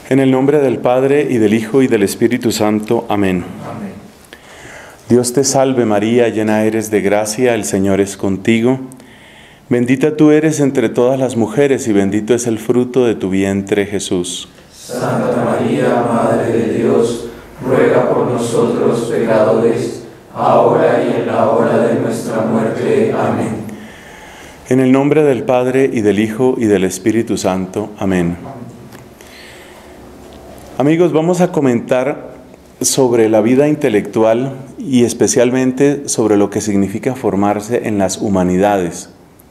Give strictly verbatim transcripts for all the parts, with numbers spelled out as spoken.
En el nombre del Padre, y del Hijo, y del Espíritu Santo. Amén. Amén. Dios te salve María, llena eres de gracia, el Señor es contigo. Bendita tú eres entre todas las mujeres, y bendito es el fruto de tu vientre, Jesús. Santa María, Madre de Dios, ruega por nosotros pecadores, ahora y en la hora de nuestra muerte. Amén. En el nombre del Padre, y del Hijo, y del Espíritu Santo. Amén. Amigos, vamos a comentar sobre la vida intelectual y especialmente sobre lo que significa formarse en las humanidades.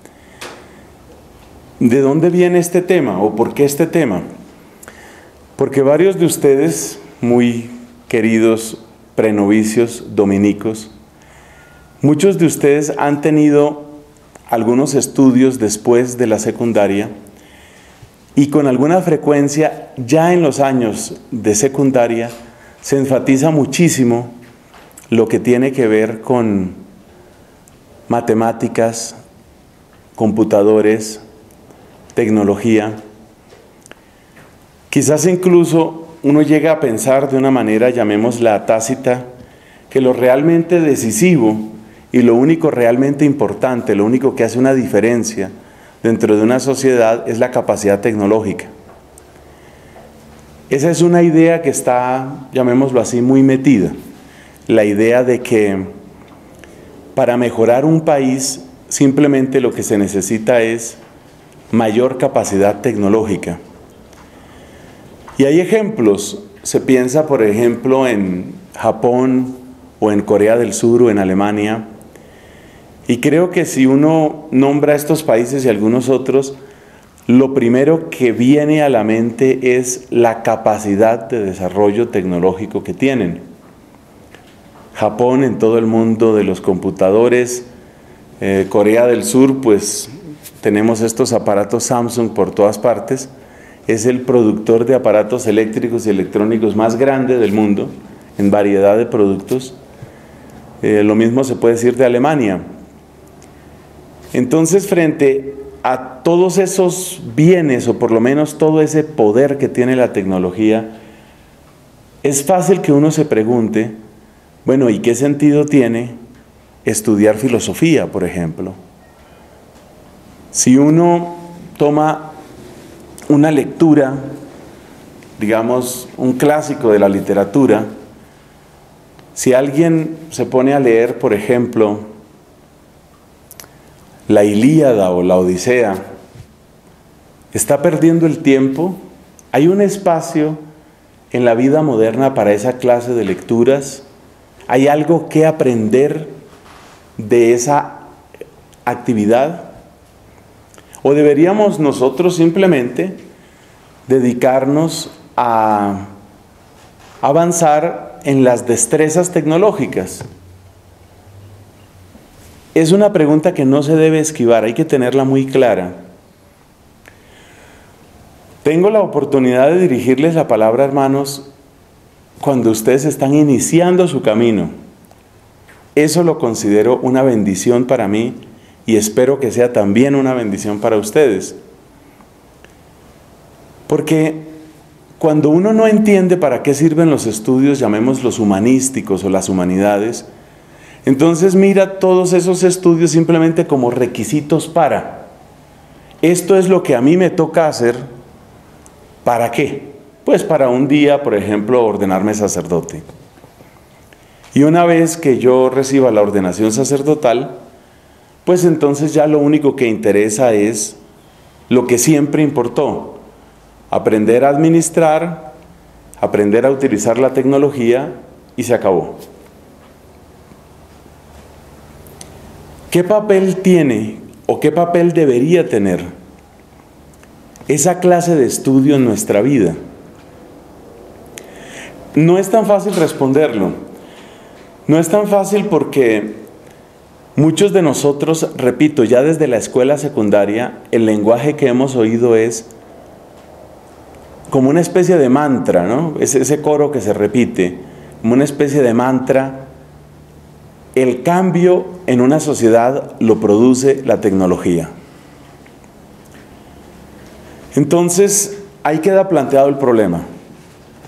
¿De dónde viene este tema o por qué este tema? Porque varios de ustedes, muy queridos prenovicios dominicos, muchos de ustedes han tenido algunos estudios después de la secundaria y con alguna frecuencia ya en los años de secundaria se enfatiza muchísimo lo que tiene que ver con matemáticas, computadores, tecnología. Quizás incluso uno llega a pensar de una manera, llamémosla tácita, que lo realmente decisivo y lo único realmente importante, lo único que hace una diferencia dentro de una sociedad es la capacidad tecnológica. Esa es una idea que está, llamémoslo así, muy metida. La idea de que para mejorar un país simplemente lo que se necesita es mayor capacidad tecnológica. Y hay ejemplos. Se piensa, por ejemplo, en Japón o en Corea del Sur o en Alemania. Y creo que si uno nombra estos países y algunos otros, lo primero que viene a la mente es la capacidad de desarrollo tecnológico que tienen. Japón en todo el mundo de los computadores, eh, Corea del Sur, pues tenemos estos aparatos Samsung por todas partes, es el productor de aparatos eléctricos y electrónicos más grande del mundo, en variedad de productos. Eh, lo mismo se puede decir de Alemania. Entonces, frente a todos esos bienes, o por lo menos todo ese poder que tiene la tecnología, es fácil que uno se pregunte, bueno, ¿y qué sentido tiene estudiar filosofía, por ejemplo? Si uno toma una lectura, digamos, un clásico de la literatura, si alguien se pone a leer, por ejemplo, la Ilíada o la Odisea, está perdiendo el tiempo. Hay un espacio en la vida moderna para esa clase de lecturas. Hay algo que aprender de esa actividad. ¿O deberíamos nosotros simplemente dedicarnos a avanzar en las destrezas tecnológicas? Es una pregunta que no se debe esquivar, hay que tenerla muy clara. Tengo la oportunidad de dirigirles la palabra, hermanos, cuando ustedes están iniciando su camino. Eso lo considero una bendición para mí y espero que sea también una bendición para ustedes. Porque cuando uno no entiende para qué sirven los estudios, llamémoslos humanísticos o las humanidades, entonces mira todos esos estudios simplemente como requisitos para. Esto es lo que a mí me toca hacer. ¿Para qué? Pues para un día, por ejemplo, ordenarme sacerdote. Y una vez que yo reciba la ordenación sacerdotal, pues entonces ya lo único que interesa es lo que siempre importó. Aprender a administrar, aprender a utilizar la tecnología y se acabó. ¿Qué papel tiene o qué papel debería tener esa clase de estudio en nuestra vida? No es tan fácil responderlo. No es tan fácil porque muchos de nosotros, repito, ya desde la escuela secundaria, el lenguaje que hemos oído es como una especie de mantra, ¿no? Es ese coro que se repite, como una especie de mantra. El cambio en una sociedad lo produce la tecnología. Entonces, ahí queda planteado el problema.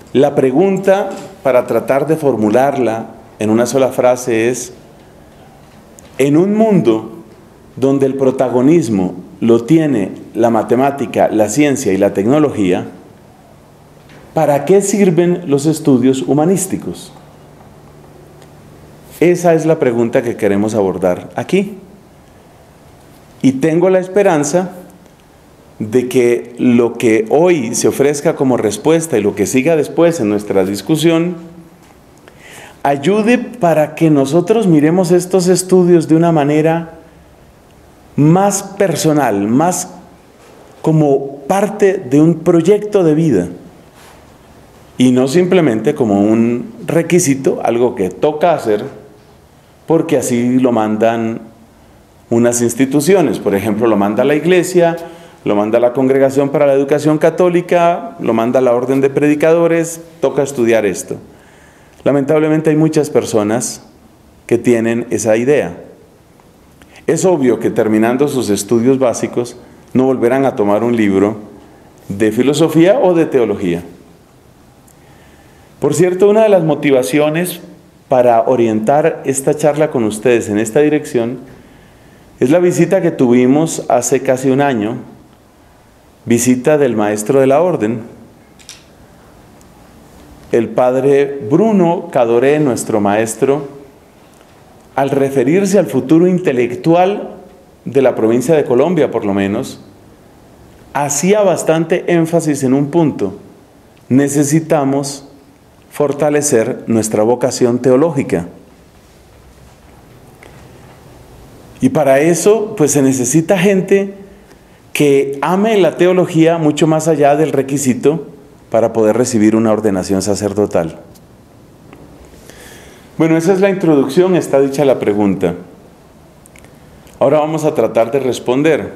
La pregunta, para tratar de formularla en una sola frase, es: en un mundo donde el protagonismo lo tiene la matemática, la ciencia y la tecnología, ¿para qué sirven los estudios humanísticos? Esa es la pregunta que queremos abordar aquí. Y tengo la esperanza de que lo que hoy se ofrezca como respuesta y lo que siga después en nuestra discusión ayude para que nosotros miremos estos estudios de una manera más personal, más como parte de un proyecto de vida y no simplemente como un requisito, algo que toca hacer porque así lo mandan unas instituciones. Por ejemplo, lo manda la Iglesia, lo manda la Congregación para la Educación Católica, lo manda la Orden de Predicadores, toca estudiar esto. Lamentablemente hay muchas personas que tienen esa idea. Es obvio que terminando sus estudios básicos no volverán a tomar un libro de filosofía o de teología. Por cierto, una de las motivaciones para orientar esta charla con ustedes en esta dirección es la visita que tuvimos hace casi un año, visita del maestro de la orden, el padre Bruno Cadoré, nuestro maestro, al referirse al futuro intelectual de la provincia de Colombia, por lo menos, hacía bastante énfasis en un punto: necesitamos fortalecer nuestra vocación teológica. Y para eso, pues se necesita gente que ame la teología mucho más allá del requisito para poder recibir una ordenación sacerdotal. Bueno, esa es la introducción, está dicha la pregunta. Ahora vamos a tratar de responder.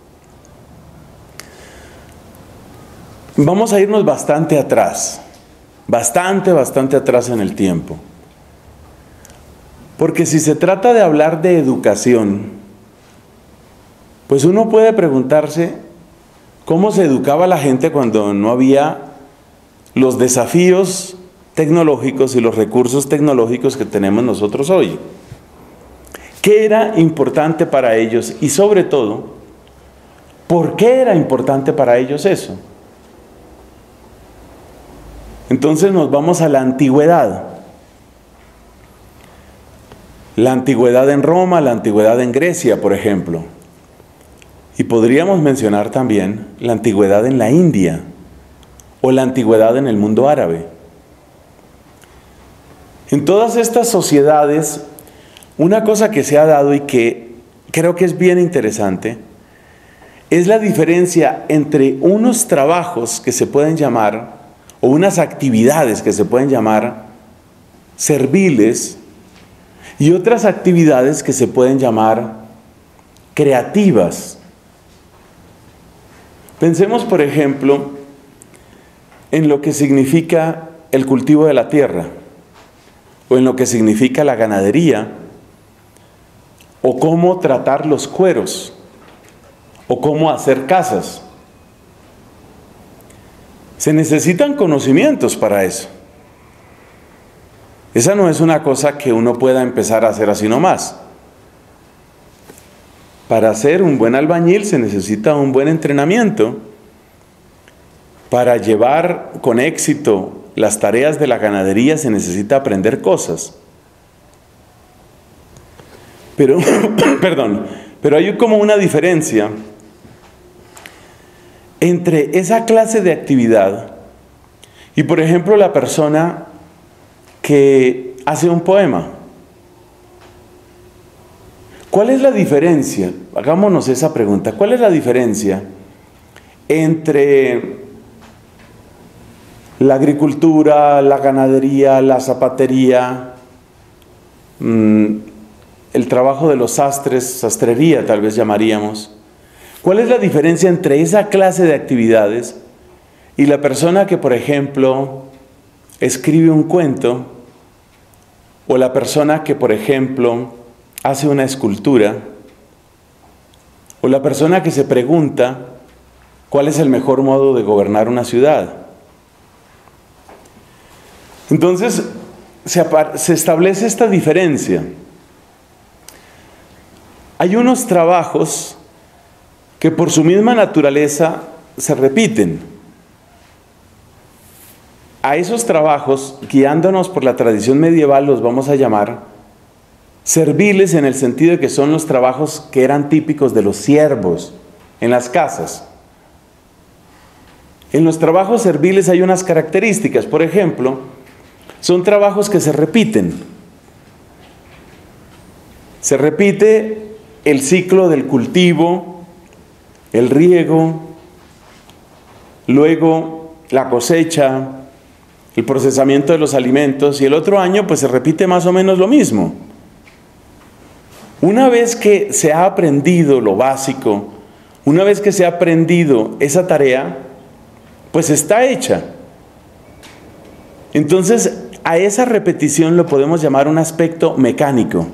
Vamos a irnos bastante atrás, bastante, bastante atrás en el tiempo. Porque si se trata de hablar de educación, pues uno puede preguntarse cómo se educaba la gente cuando no había los desafíos tecnológicos y los recursos tecnológicos que tenemos nosotros hoy. ¿Qué era importante para ellos? Y sobre todo, ¿por qué era importante para ellos eso? Entonces nos vamos a la antigüedad. La antigüedad en Roma, la antigüedad en Grecia, por ejemplo. Y podríamos mencionar también la antigüedad en la India o la antigüedad en el mundo árabe. En todas estas sociedades, una cosa que se ha dado y que creo que es bien interesante es la diferencia entre unos trabajos que se pueden llamar, o unas actividades que se pueden llamar serviles, y otras actividades que se pueden llamar creativas. Pensemos, por ejemplo, en lo que significa el cultivo de la tierra, o en lo que significa la ganadería, o cómo tratar los cueros, o cómo hacer casas. Se necesitan conocimientos para eso. Esa no es una cosa que uno pueda empezar a hacer así nomás. Para ser un buen albañil se necesita un buen entrenamiento. Para llevar con éxito las tareas de la ganadería se necesita aprender cosas. Pero, perdón, pero hay como una diferencia entre esa clase de actividad y, por ejemplo, la persona que hace un poema. ¿Cuál es la diferencia? Hagámonos esa pregunta. ¿Cuál es la diferencia entre la agricultura, la ganadería, la zapatería, mmm, el trabajo de los sastres, sastrería tal vez llamaríamos? ¿Cuál es la diferencia entre esa clase de actividades y la persona que, por ejemplo, escribe un cuento, o la persona que, por ejemplo, hace una escultura, o la persona que se pregunta cuál es el mejor modo de gobernar una ciudad? Entonces, se, se establece esta diferencia. Hay unos trabajos que por su misma naturaleza se repiten. A esos trabajos, guiándonos por la tradición medieval, los vamos a llamar serviles, en el sentido de que son los trabajos que eran típicos de los siervos en las casas. En los trabajos serviles hay unas características. Por ejemplo, son trabajos que se repiten. Se repite el ciclo del cultivo, el riego, luego la cosecha, el procesamiento de los alimentos, y el otro año pues se repite más o menos lo mismo. Una vez que se ha aprendido lo básico, una vez que se ha aprendido esa tarea, pues está hecha. Entonces, a esa repetición lo podemos llamar un aspecto mecánico.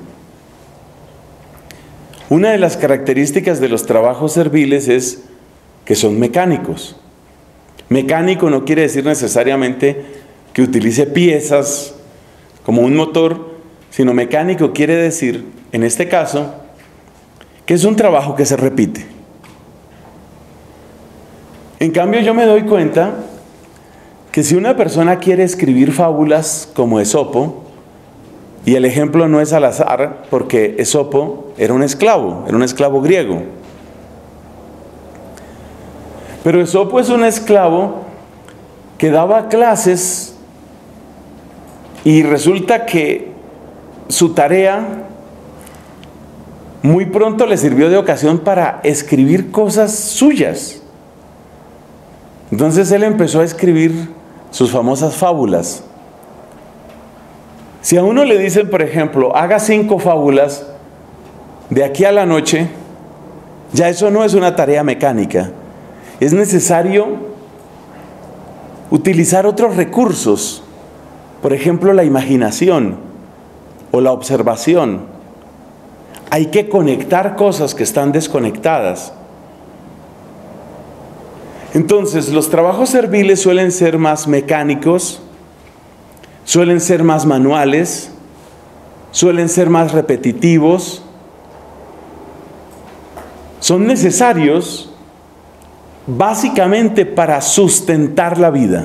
Una de las características de los trabajos serviles es que son mecánicos. Mecánico no quiere decir necesariamente que utilice piezas como un motor, sino mecánico quiere decir, en este caso, que es un trabajo que se repite. En cambio, yo me doy cuenta que si una persona quiere escribir fábulas como Esopo, y el ejemplo no es al azar, porque Esopo era un esclavo, era un esclavo griego. Pero Esopo es un esclavo que daba clases y resulta que su tarea muy pronto le sirvió de ocasión para escribir cosas suyas. Entonces él empezó a escribir sus famosas fábulas. Si a uno le dicen, por ejemplo, haga cinco fábulas de aquí a la noche, ya eso no es una tarea mecánica. Es necesario utilizar otros recursos, por ejemplo, la imaginación o la observación. Hay que conectar cosas que están desconectadas. Entonces, los trabajos serviles suelen ser más mecánicos, suelen ser más manuales, suelen ser más repetitivos. Son necesarios básicamente para sustentar la vida.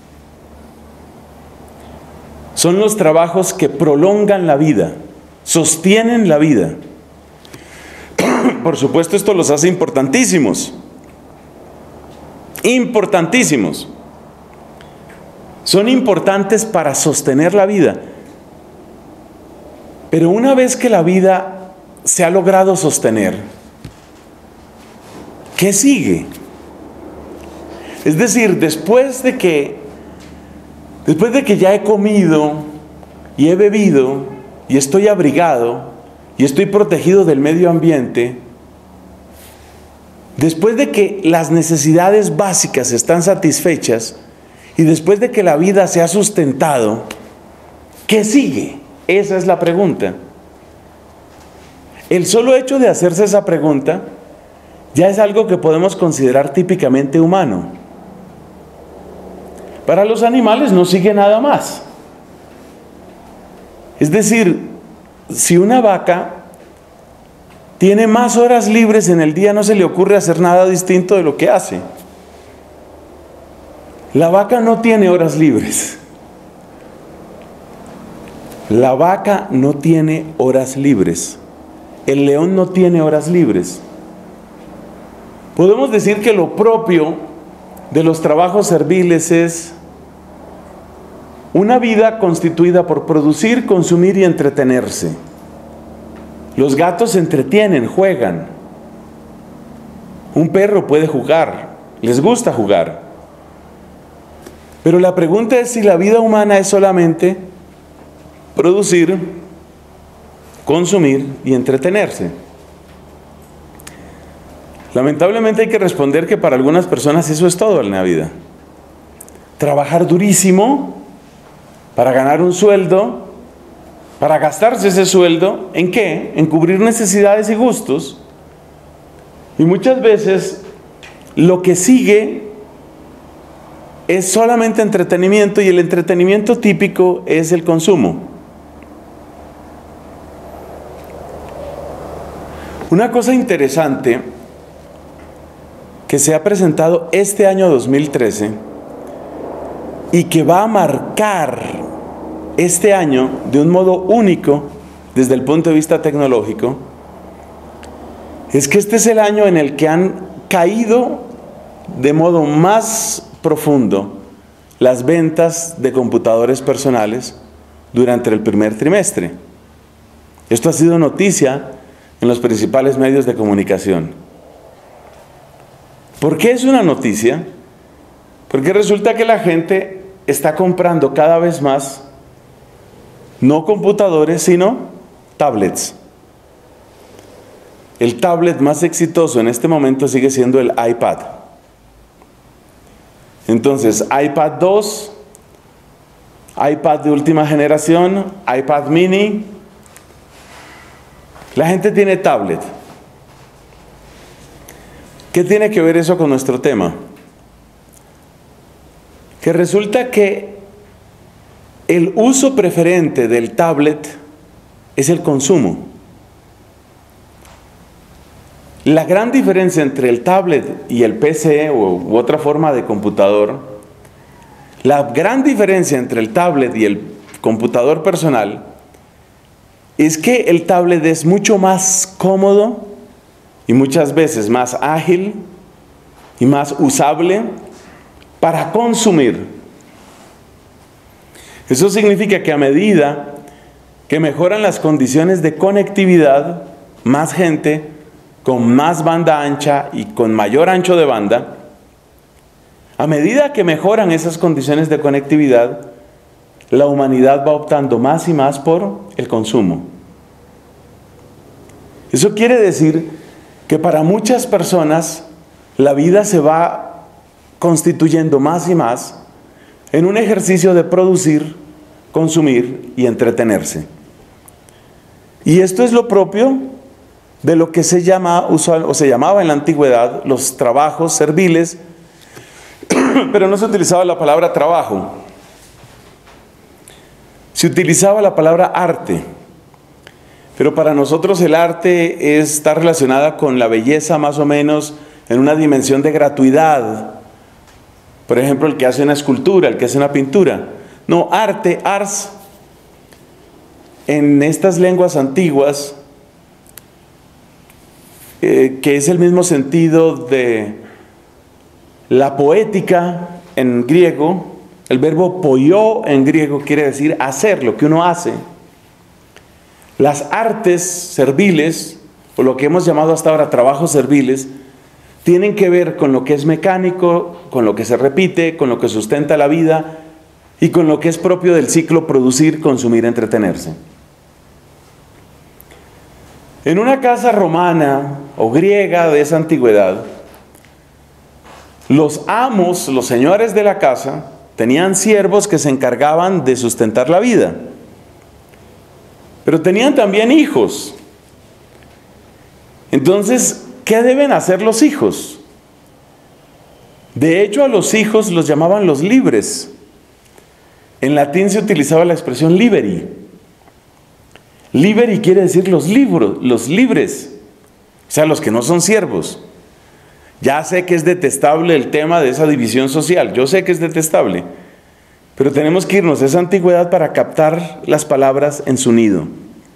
Son los trabajos que prolongan la vida, sostienen la vida. Por supuesto, esto los hace importantísimos. Importantísimos. Son importantes para sostener la vida. Pero una vez que la vida se ha logrado sostener, ¿qué sigue? Es decir, después de que después de que ya he comido y he bebido y estoy abrigado y estoy protegido del medio ambiente, después de que las necesidades básicas están satisfechas y después de que la vida se ha sustentado, ¿qué sigue? Esa es la pregunta. El solo hecho de hacerse esa pregunta ya es algo que podemos considerar típicamente humano. Para los animales no sigue nada más. Es decir, si una vaca tiene más horas libres en el día, no se le ocurre hacer nada distinto de lo que hace. La vaca no tiene horas libres. La vaca no tiene horas libres. El león no tiene horas libres. Podemos decir que lo propio de los trabajos serviles es una vida constituida por producir, consumir y entretenerse. Los gatos se entretienen, juegan. Un perro puede jugar, les gusta jugar. Pero la pregunta es si la vida humana es solamente producir, consumir y entretenerse. Lamentablemente hay que responder que para algunas personas eso es todo en la vida. Trabajar durísimo para ganar un sueldo, para gastarse ese sueldo, ¿en qué? En cubrir necesidades y gustos. Y muchas veces lo que sigue es solamente entretenimiento y el entretenimiento típico es el consumo. Una cosa interesante que se ha presentado este año dos mil trece y que va a marcar este año de un modo único desde el punto de vista tecnológico, es que este es el año en el que han caído de modo más profundo las ventas de computadores personales durante el primer trimestre. Esto ha sido noticia en los principales medios de comunicación. ¿Por qué es una noticia? Porque resulta que la gente está comprando cada vez más no computadores, sino tablets. El tablet más exitoso en este momento sigue siendo el iPad. Entonces, iPad dos, iPad de última generación, iPad mini. La gente tiene tablet. ¿Qué tiene que ver eso con nuestro tema? Que resulta que el uso preferente del tablet es el consumo. La gran diferencia entre el tablet y el P C u, u otra forma de computador, la gran diferencia entre el tablet y el computador personal es que el tablet es mucho más cómodo y muchas veces más ágil y más usable para consumir. Eso significa que a medida que mejoran las condiciones de conectividad, más gente con más banda ancha y con mayor ancho de banda, a medida que mejoran esas condiciones de conectividad, la humanidad va optando más y más por el consumo. Eso quiere decir que para muchas personas la vida se va constituyendo más y más en un ejercicio de producir, consumir y entretenerse. Y esto es lo propio de lo que se llama usual, o se llamaba en la antigüedad los trabajos serviles, pero no se utilizaba la palabra trabajo, se utilizaba la palabra arte. Pero para nosotros el arte está relacionada con la belleza más o menos en una dimensión de gratuidad. Por ejemplo, el que hace una escultura, el que hace una pintura. No, arte, ars, en estas lenguas antiguas, eh, que es el mismo sentido de la poética en griego, el verbo poió en griego quiere decir hacer, lo que uno hace. Las artes serviles, o lo que hemos llamado hasta ahora trabajos serviles, tienen que ver con lo que es mecánico, con lo que se repite, con lo que sustenta la vida y con lo que es propio del ciclo producir, consumir, entretenerse. En una casa romana o griega de esa antigüedad, los amos, los señores de la casa, tenían siervos que se encargaban de sustentar la vida. Pero tenían también hijos. Entonces, ¿qué deben hacer los hijos? De hecho, a los hijos los llamaban los libres. En latín se utilizaba la expresión liberi. Liberi quiere decir los libros, los libres, o sea, los que no son siervos. Ya sé que es detestable el tema de esa división social, yo sé que es detestable, pero tenemos que irnos a esa antigüedad para captar las palabras en su nido.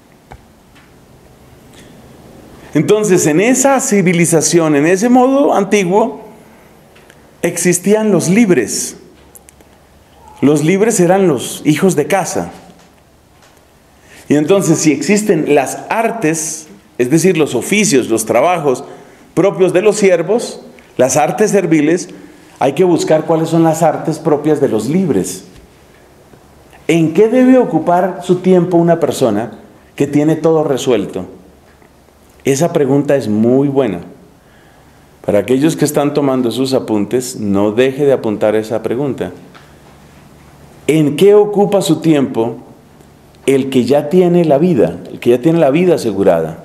Entonces, en esa civilización, en ese modo antiguo, existían los libres. Los libres eran los hijos de casa. Y entonces, si existen las artes, es decir, los oficios, los trabajos propios de los siervos, las artes serviles, hay que buscar cuáles son las artes propias de los libres. ¿En qué debe ocupar su tiempo una persona que tiene todo resuelto? Esa pregunta es muy buena. Para aquellos que están tomando sus apuntes, no deje de apuntar esa pregunta. ¿En qué ocupa su tiempo el que ya tiene la vida, el que ya tiene la vida asegurada?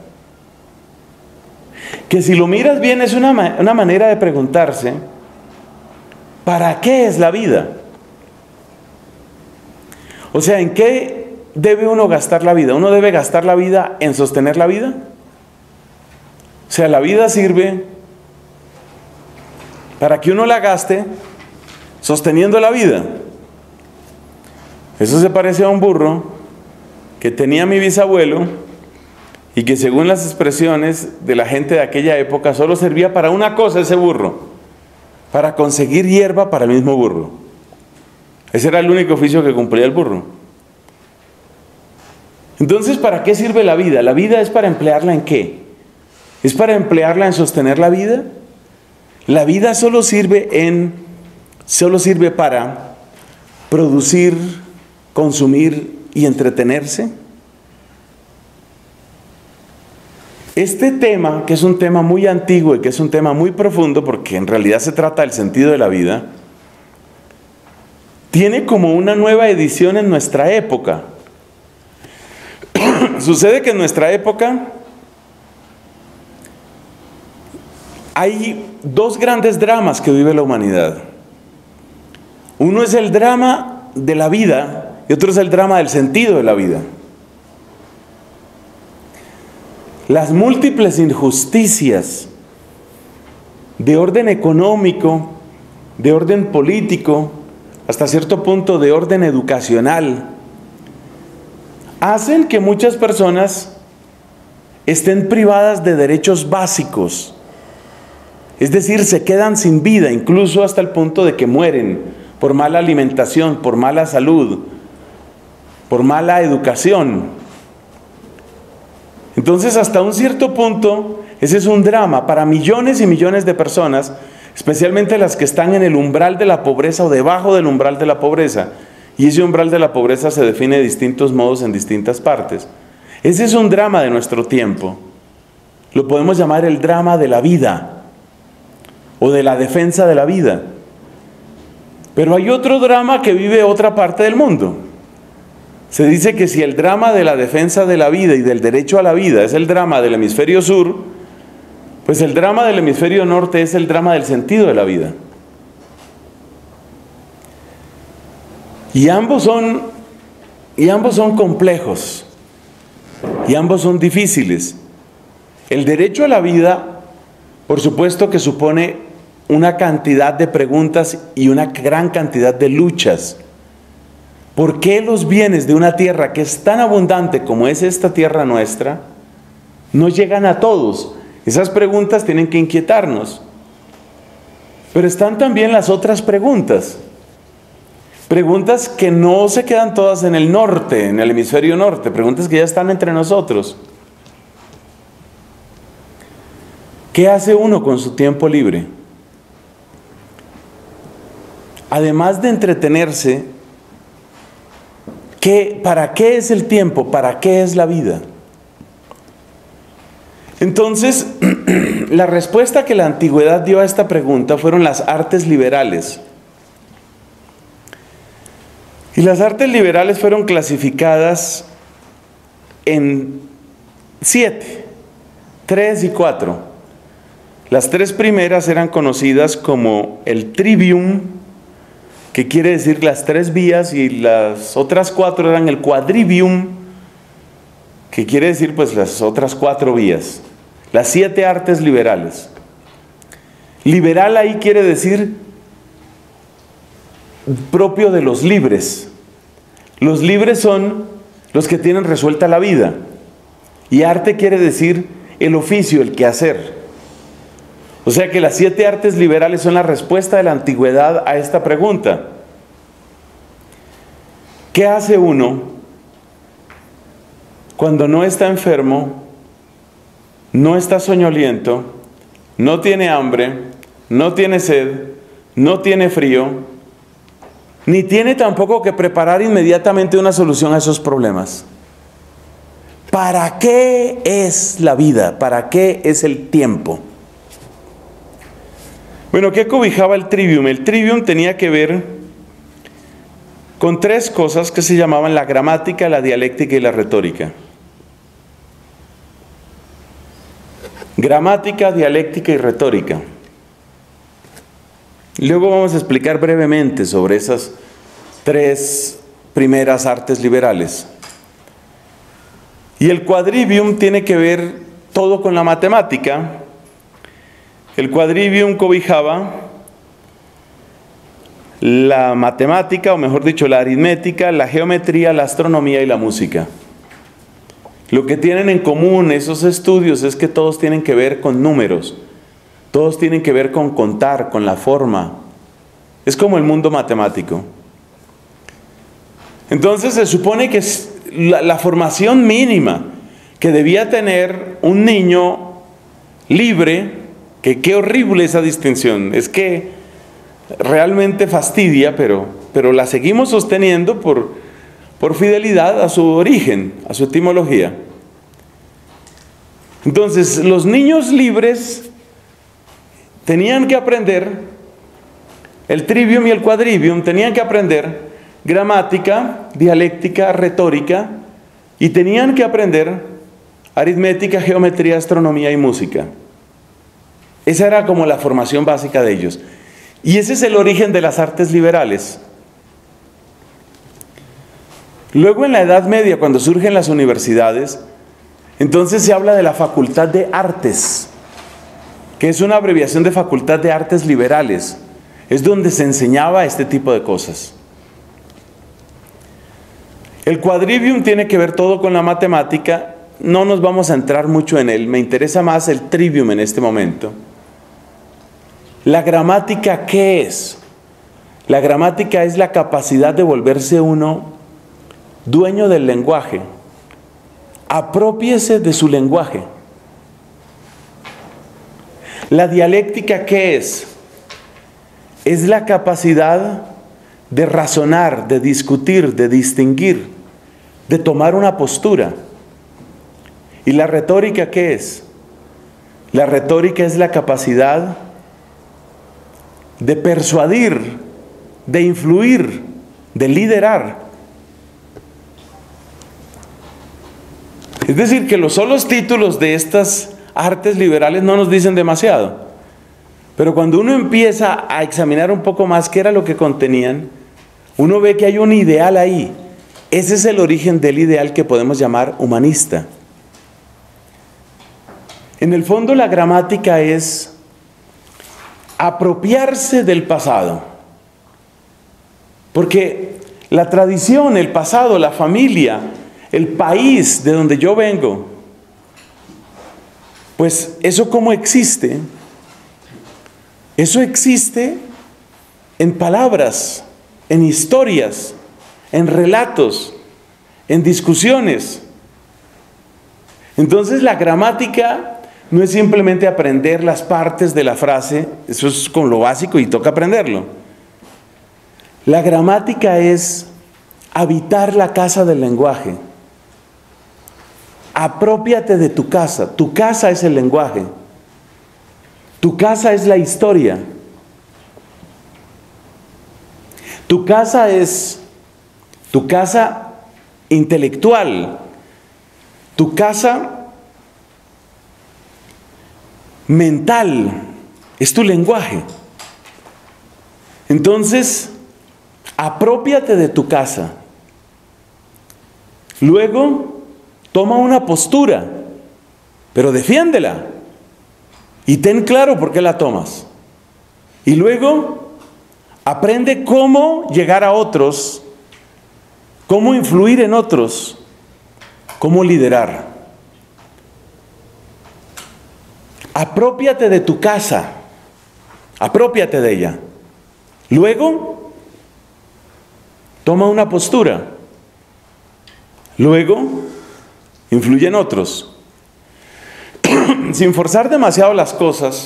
Que si lo miras bien es una, una manera de preguntarse ¿Para qué es la vida? O sea, ¿en qué debe uno gastar la vida? ¿Uno debe gastar la vida en sostener la vida? O sea, la vida sirve para que uno la gaste sosteniendo la vida. Eso se parece a un burro que tenía mi bisabuelo y que, según las expresiones de la gente de aquella época, solo servía para una cosa ese burro: para conseguir hierba para el mismo burro. Ese era el único oficio que cumplía el burro. Entonces, ¿para qué sirve la vida? ¿La vida es para emplearla en qué? ¿Es para emplearla en sostener la vida? La vida solo sirve en, solo sirve para producir, consumir y entretenerse. Este tema, que es un tema muy antiguo y que es un tema muy profundo, porque en realidad se trata del sentido de la vida, tiene como una nueva edición en nuestra época. Sucede que en nuestra época hay dos grandes dramas que vive la humanidad. Uno es el drama de la vida y otro es el drama del sentido de la vida. Las múltiples injusticias de orden económico, de orden político, hasta cierto punto de orden educacional, hacen que muchas personas estén privadas de derechos básicos. Es decir, se quedan sin vida, incluso hasta el punto de que mueren por mala alimentación, por mala salud, por mala educación. Entonces, hasta un cierto punto, ese es un drama para millones y millones de personas, especialmente las que están en el umbral de la pobreza o debajo del umbral de la pobreza. Y ese umbral de la pobreza se define de distintos modos en distintas partes. Ese es un drama de nuestro tiempo. Lo podemos llamar el drama de la vida o de la defensa de la vida. Pero hay otro drama que vive otra parte del mundo. Se dice que si el drama de la defensa de la vida y del derecho a la vida es el drama del hemisferio sur, pues el drama del hemisferio norte es el drama del sentido de la vida. Y ambos son, y ambos son complejos, y ambos son difíciles. El derecho a la vida, por supuesto que supone una cantidad de preguntas y una gran cantidad de luchas. ¿Por qué los bienes de una tierra que es tan abundante como es esta tierra nuestra no llegan a todos? Esas preguntas tienen que inquietarnos. Pero están también las otras preguntas. Preguntas que no se quedan todas en el norte, en el hemisferio norte. Preguntas que ya están entre nosotros. ¿Qué hace uno con su tiempo libre? Además de entretenerse, ¿qué, ¿para qué es el tiempo? ¿Para qué es la vida? Entonces, la respuesta que la antigüedad dio a esta pregunta fueron las artes liberales. Y las artes liberales fueron clasificadas en siete, tres y cuatro. Las tres primeras eran conocidas como el trivium, que quiere decir las tres vías, y las otras cuatro eran el quadrivium, que quiere decir pues las otras cuatro vías. Las siete artes liberales. Liberal ahí quiere decir propio de los libres. Los libres son los que tienen resuelta la vida. Y arte quiere decir el oficio, el quehacer. O sea que las siete artes liberales son la respuesta de la antigüedad a esta pregunta. ¿Qué hace uno cuando no está enfermo, no está soñoliento, no tiene hambre, no tiene sed, no tiene frío, ni tiene tampoco que preparar inmediatamente una solución a esos problemas? ¿Para qué es la vida? ¿Para qué es el tiempo? Bueno, ¿qué cobijaba el trivium? El trivium tenía que ver con tres cosas que se llamaban la gramática, la dialéctica y la retórica. Gramática, dialéctica y retórica. Luego vamos a explicar brevemente sobre esas tres primeras artes liberales. Y el quadrivium tiene que ver todo con la matemática. El quadrivium cobijaba la matemática, o mejor dicho, la aritmética, la geometría, la astronomía y la música. Lo que tienen en común esos estudios es que todos tienen que ver con números, todos tienen que ver con contar, con la forma. Es como el mundo matemático. Entonces se supone que es la, la formación mínima que debía tener un niño libre, que qué horrible esa distinción, es que realmente fastidia, pero, pero la seguimos sosteniendo por, por fidelidad a su origen, a su etimología. Entonces, los niños libres tenían que aprender el trivium y el quadrivium, tenían que aprender gramática, dialéctica, retórica, y tenían que aprender aritmética, geometría, astronomía y música. Esa era como la formación básica de ellos. Y ese es el origen de las artes liberales. Luego, en la Edad Media, cuando surgen las universidades, entonces se habla de la Facultad de Artes, que es una abreviación de Facultad de Artes Liberales. Es donde se enseñaba este tipo de cosas. El quadrivium tiene que ver todo con la matemática. No nos vamos a entrar mucho en él. Me interesa más el trivium en este momento. La gramática, ¿qué es? La gramática es la capacidad de volverse uno dueño del lenguaje. Aprópiese de su lenguaje. La dialéctica, ¿qué es? Es la capacidad de razonar, de discutir, de distinguir, de tomar una postura. ¿Y la retórica qué es? La retórica es la capacidad de persuadir, de influir, de liderar. Es decir, que los solos títulos de estas artes liberales no nos dicen demasiado. Pero cuando uno empieza a examinar un poco más qué era lo que contenían, uno ve que hay un ideal ahí. Ese es el origen del ideal que podemos llamar humanista. En el fondo, la gramática es apropiarse del pasado. Porque la tradición, el pasado, la familia, el país de donde yo vengo, pues eso cómo existe. Eso existe en palabras, en historias, en relatos, en discusiones. Entonces la gramática no es simplemente aprender las partes de la frase, eso es con lo básico y toca aprenderlo. La gramática es habitar la casa del lenguaje. Aprópiate de tu casa, tu casa es el lenguaje. Tu casa es la historia. Tu casa es tu casa intelectual. Tu casa mental. Es tu lenguaje. Entonces, aprópiate de tu casa. Luego, toma una postura, pero defiéndela. Y ten claro por qué la tomas. Y luego, aprende cómo llegar a otros, cómo influir en otros, cómo liderar. Aprópiate de tu casa, aprópiate de ella. Luego, toma una postura. Luego, influye en otros. Sin forzar demasiado las cosas,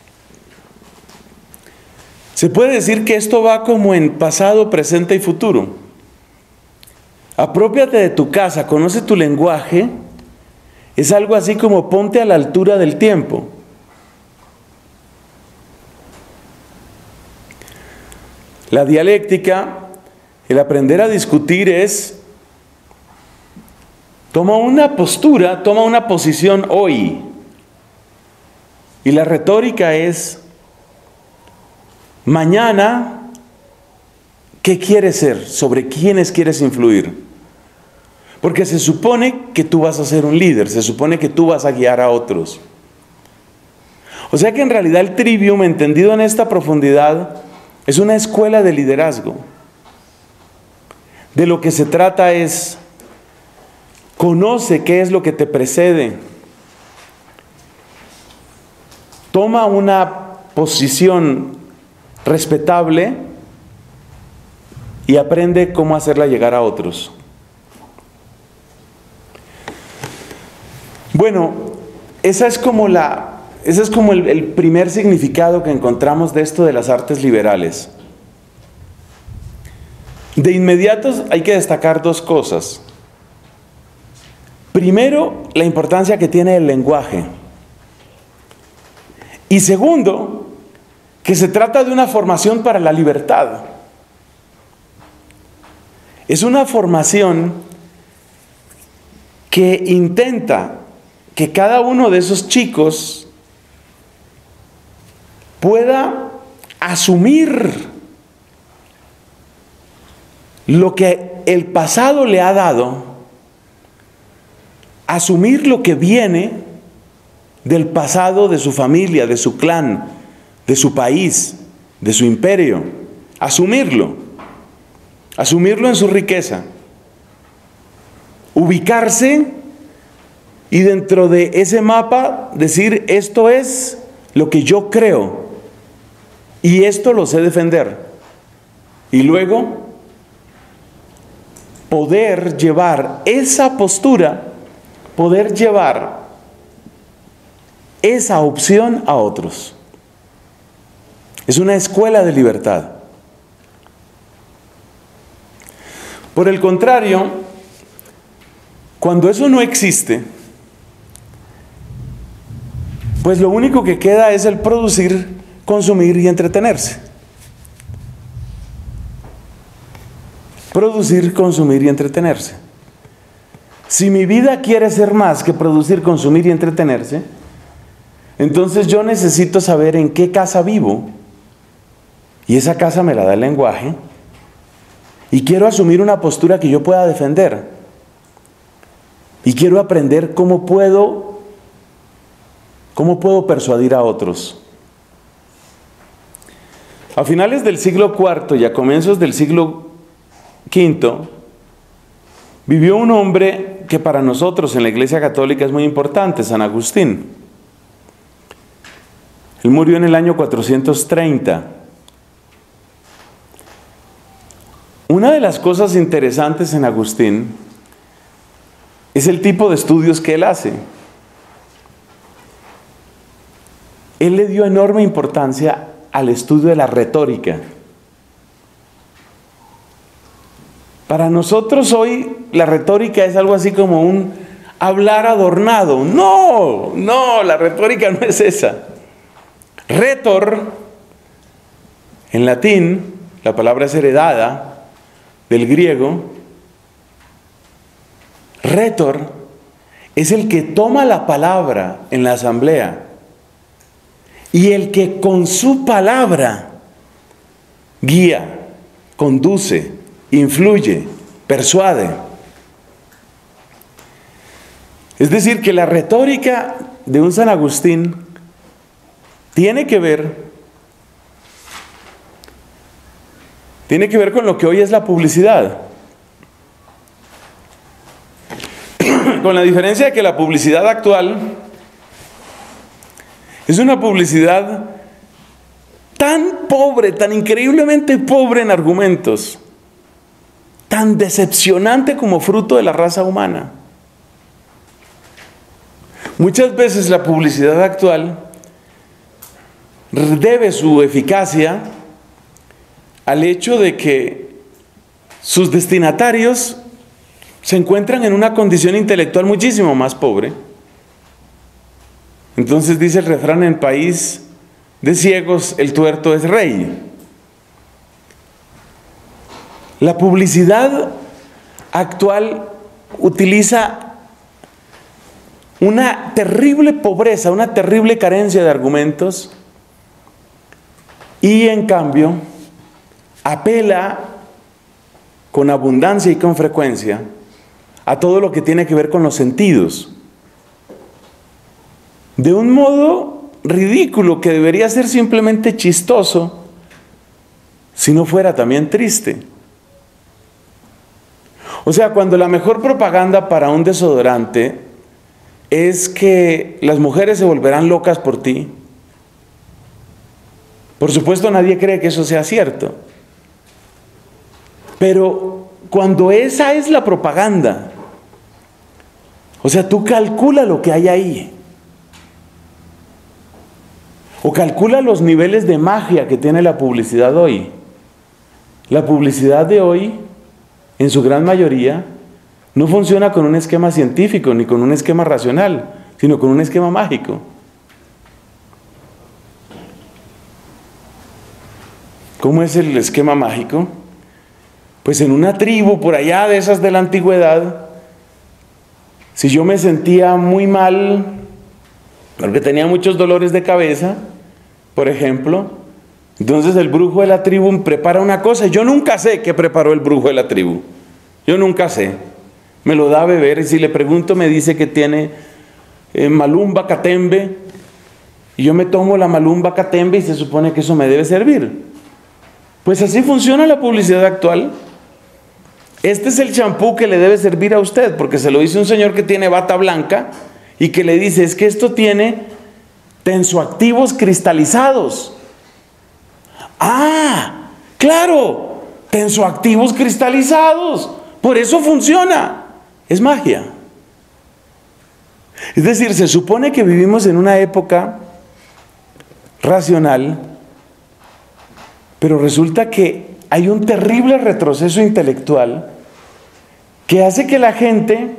se puede decir que esto va como en pasado, presente y futuro. Aprópiate de tu casa, conoce tu lenguaje, es algo así como ponte a la altura del tiempo. La dialéctica, el aprender a discutir es, toma una postura, toma una posición hoy. Y la retórica es, Mañana, ¿qué quieres ser? ¿Sobre quiénes quieres influir? Porque se supone que tú vas a ser un líder, se supone que tú vas a guiar a otros. O sea que en realidad el Trivium, entendido en esta profundidad, es una escuela de liderazgo. De lo que se trata es, conoce qué es lo que te precede. Toma una posición respetable y aprende cómo hacerla llegar a otros. Bueno, esa es como la, ese es como el, el primer significado que encontramos de esto de las artes liberales. De inmediato hay que destacar dos cosas. Primero, la importancia que tiene el lenguaje. Y segundo, que se trata de una formación para la libertad. Es una formación que intenta que cada uno de esos chicos pueda asumir lo que el pasado le ha dado, asumir lo que viene del pasado de su familia, de su clan, de su país, de su imperio, asumirlo, asumirlo en su riqueza, ubicarse y dentro de ese mapa decir, esto es lo que yo creo y esto lo sé defender. Y luego poder llevar esa postura, poder llevar esa opción a otros. Es una escuela de libertad. Por el contrario, cuando eso no existe, pues lo único que queda es el producir, consumir y entretenerse. Producir, consumir y entretenerse. Si mi vida quiere ser más que producir, consumir y entretenerse, entonces yo necesito saber en qué casa vivo, y esa casa me la da el lenguaje, y quiero asumir una postura que yo pueda defender, y quiero aprender cómo puedo ¿Cómo puedo persuadir a otros? A finales del siglo cuarto y a comienzos del siglo quinto, vivió un hombre que para nosotros en la Iglesia Católica es muy importante, San Agustín. Él murió en el año cuatrocientos treinta. Una de las cosas interesantes en Agustín es el tipo de estudios que él hace. Él le dio enorme importancia al estudio de la retórica. Para nosotros hoy la retórica es algo así como un hablar adornado. No, no, la retórica no es esa. Retor, en latín, la palabra es heredada del griego. Retor es el que toma la palabra en la asamblea y el que con su palabra guía, conduce, influye, persuade. Es decir, que la retórica de un San Agustín tiene que ver, tiene que ver con lo que hoy es la publicidad. Con la diferencia de que la publicidad actual es una publicidad tan pobre, tan increíblemente pobre en argumentos, tan decepcionante como fruto de la raza humana. Muchas veces la publicidad actual debe su eficacia al hecho de que sus destinatarios se encuentran en una condición intelectual muchísimo más pobre. Entonces dice el refrán: en país de ciegos el tuerto es rey. La publicidad actual utiliza una terrible pobreza, una terrible carencia de argumentos Y en cambio, apela con abundancia y con frecuencia a todo lo que tiene que ver con los sentidos. De un modo ridículo que debería ser simplemente chistoso, si no fuera también triste. O sea, cuando la mejor propaganda para un desodorante es que las mujeres se volverán locas por ti, por supuesto nadie cree que eso sea cierto. Pero cuando esa es la propaganda, o sea, tú calcula lo que hay ahí. O calcula los niveles de magia que tiene la publicidad hoy. La publicidad de hoy, en su gran mayoría, no funciona con un esquema científico ni con un esquema racional, sino con un esquema mágico. ¿Cómo es el esquema mágico? Pues en una tribu por allá de esas de la antigüedad, si yo me sentía muy mal, porque tenía muchos dolores de cabeza, por ejemplo, entonces el brujo de la tribu prepara una cosa. Yo nunca sé qué preparó el brujo de la tribu. Yo nunca sé. Me lo da a beber y si le pregunto me dice que tiene eh, malumba catembe. Y yo me tomo la malumba catembe y se supone que eso me debe servir. Pues así funciona la publicidad actual. Este es el champú que le debe servir a usted, porque se lo dice un señor que tiene bata blanca y que le dice, es que esto tiene tensoactivos cristalizados. Ah, claro, tensoactivos cristalizados. Por eso funciona. Es magia. Es decir, se supone que vivimos en una época racional, pero resulta que hay un terrible retroceso intelectual que hace que la gente,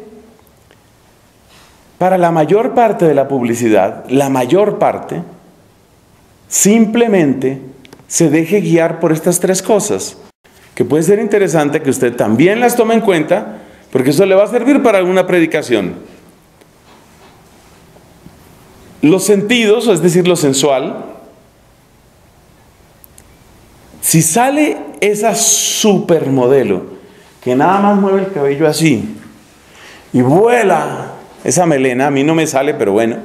para la mayor parte de la publicidad, la mayor parte, simplemente se deje guiar por estas tres cosas, que puede ser interesante que usted también las tome en cuenta, porque eso le va a servir para alguna predicación. Los sentidos, es decir, lo sensual. Si sale esa supermodelo que nada más mueve el cabello así y vuela esa melena, a mí no me sale, pero bueno.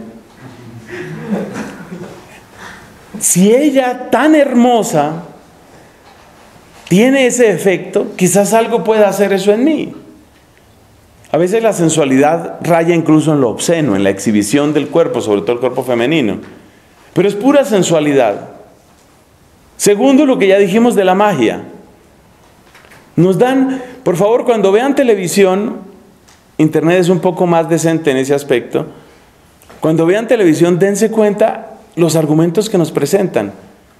Si ella tan hermosa tiene ese efecto, quizás algo pueda hacer eso en mí. A veces la sensualidad raya incluso en lo obsceno, en la exhibición del cuerpo, sobre todo el cuerpo femenino. Pero es pura sensualidad. Segundo, lo que ya dijimos de la magia. Nos dan, por favor, cuando vean televisión, internet es un poco más decente en ese aspecto. Cuando vean televisión, dense cuenta los argumentos que nos presentan.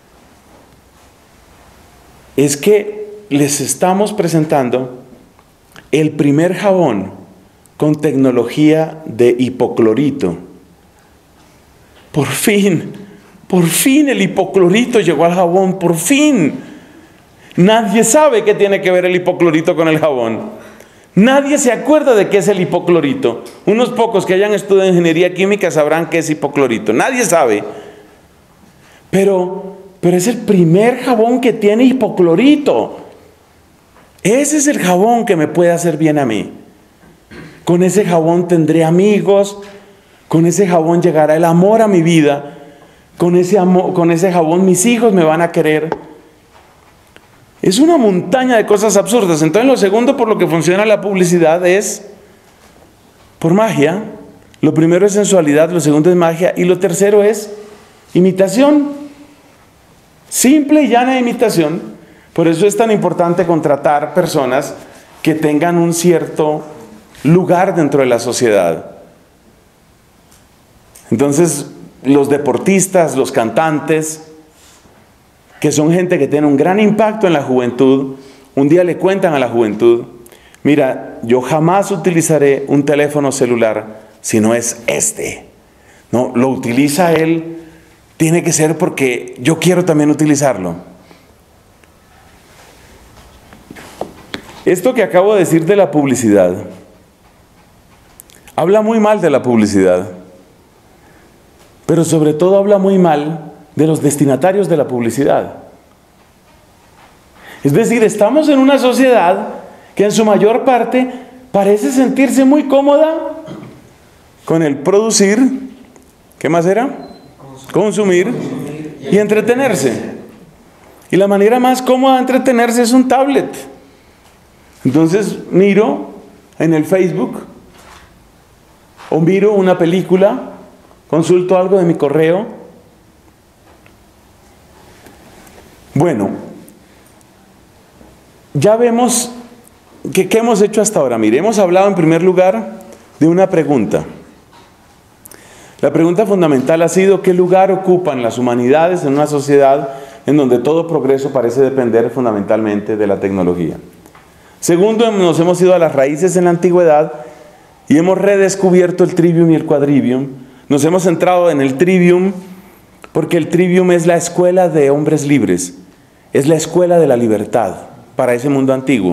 Es que les estamos presentando el primer jabón con tecnología de hipoclorito. Por fin, por fin el hipoclorito llegó al jabón, por fin. Nadie sabe qué tiene que ver el hipoclorito con el jabón. Nadie se acuerda de qué es el hipoclorito. Unos pocos que hayan estudiado ingeniería química sabrán qué es hipoclorito. Nadie sabe. Pero, pero es el primer jabón que tiene hipoclorito. Ese es el jabón que me puede hacer bien a mí. Con ese jabón tendré amigos. Con ese jabón llegará el amor a mi vida. Con ese, amor, con ese jabón mis hijos me van a querer. Es una montaña de cosas absurdas. Entonces lo segundo por lo que funciona la publicidad es por magia. Lo primero es sensualidad, lo segundo es magia y lo tercero es imitación. Simple y llana imitación. Por eso es tan importante contratar personas que tengan un cierto lugar dentro de la sociedad. Entonces, los deportistas, los cantantes, que son gente que tiene un gran impacto en la juventud, un día le cuentan a la juventud, mira, yo jamás utilizaré un teléfono celular si no es este. No, lo utiliza él, tiene que ser porque yo quiero también utilizarlo. Esto que acabo de decir de la publicidad, habla muy mal de la publicidad, pero sobre todo habla muy mal de los destinatarios de la publicidad. Es decir, estamos en una sociedad que en su mayor parte parece sentirse muy cómoda con el producir, ¿qué más era? Consumir y entretenerse. Y la manera más cómoda de entretenerse es un tablet. Entonces miro en el Facebook, o miro una película, consulto algo de mi correo. Bueno, ya vemos que, ¿qué hemos hecho hasta ahora? Mire, hemos hablado en primer lugar de una pregunta. La pregunta fundamental ha sido: ¿qué lugar ocupan las humanidades en una sociedad en donde todo progreso parece depender fundamentalmente de la tecnología? Segundo, nos hemos ido a las raíces en la antigüedad y hemos redescubierto el trivium y el quadrivium. Nos hemos centrado en el trivium porque el trivium es la escuela de hombres libres, es la escuela de la libertad para ese mundo antiguo.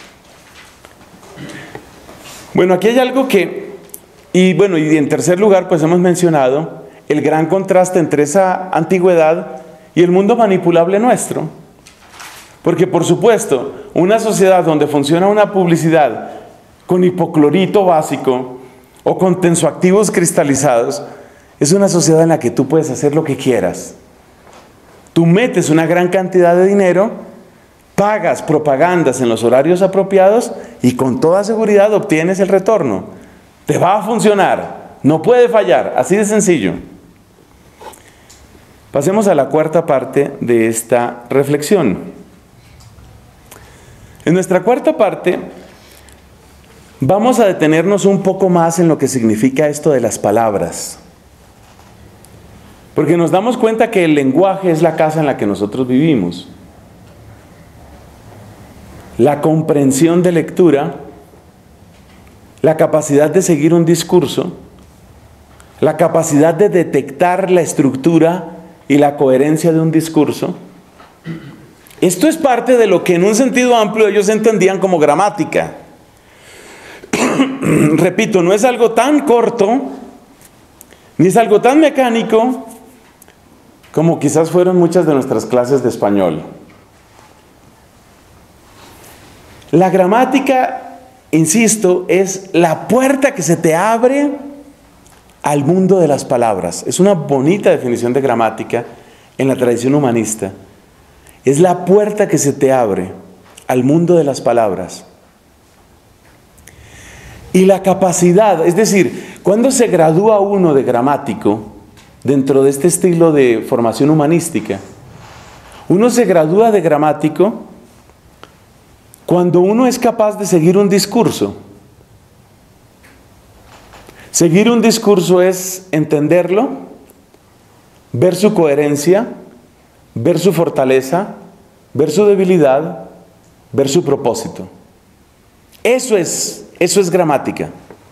Bueno, aquí hay algo que, y bueno, y en tercer lugar, pues hemos mencionado el gran contraste entre esa antigüedad y el mundo manipulable nuestro. Porque por supuesto, una sociedad donde funciona una publicidad con hipoclorito básico o con tensoactivos cristalizados, es una sociedad en la que tú puedes hacer lo que quieras. Tú metes una gran cantidad de dinero, pagas propagandas en los horarios apropiados y con toda seguridad obtienes el retorno. Te va a funcionar, no puede fallar, así de sencillo. Pasemos a la cuarta parte de esta reflexión. En nuestra cuarta parte vamos a detenernos un poco más en lo que significa esto de las palabras. Porque nos damos cuenta que el lenguaje es la casa en la que nosotros vivimos. La comprensión de lectura, la capacidad de seguir un discurso, la capacidad de detectar la estructura y la coherencia de un discurso. Esto es parte de lo que en un sentido amplio ellos entendían como gramática. Repito, no es algo tan corto, ni es algo tan mecánico como quizás fueron muchas de nuestras clases de español. La gramática, insisto, es la puerta que se te abre al mundo de las palabras. Es una bonita definición de gramática en la tradición humanista. Es la puerta que se te abre al mundo de las palabras. Y la capacidad, es decir, cuando se gradúa uno de gramático dentro de este estilo de formación humanística, uno se gradúa de gramático cuando uno es capaz de seguir un discurso. Seguir un discurso es entenderlo, ver su coherencia, ver su fortaleza, ver su debilidad, ver su propósito. Eso es, eso es gramática.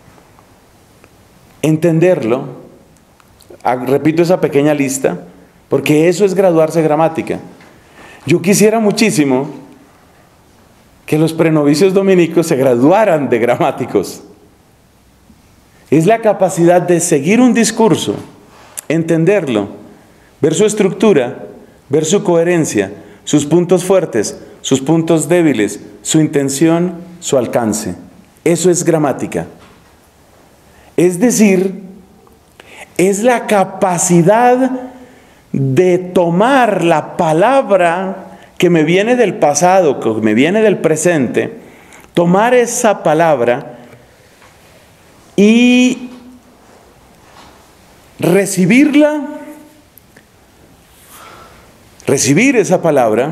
Entenderlo, repito esa pequeña lista, porque eso es graduarse gramática. Yo quisiera muchísimo que los prenovicios dominicos se graduaran de gramáticos. Es la capacidad de seguir un discurso, entenderlo, ver su estructura, ver su coherencia, sus puntos fuertes, sus puntos débiles, su intención, su alcance. Eso es gramática. Es decir, es la capacidad de tomar la palabra que me viene del pasado, que me viene del presente, tomar esa palabra y recibirla, recibir esa palabra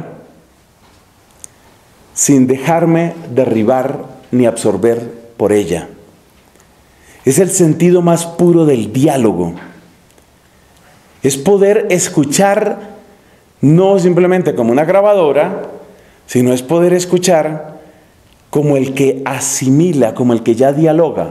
sin dejarme derribar ni absorber por ella. Es el sentido más puro del diálogo. Es poder escuchar no simplemente como una grabadora, sino es poder escuchar como el que asimila, como el que ya dialoga.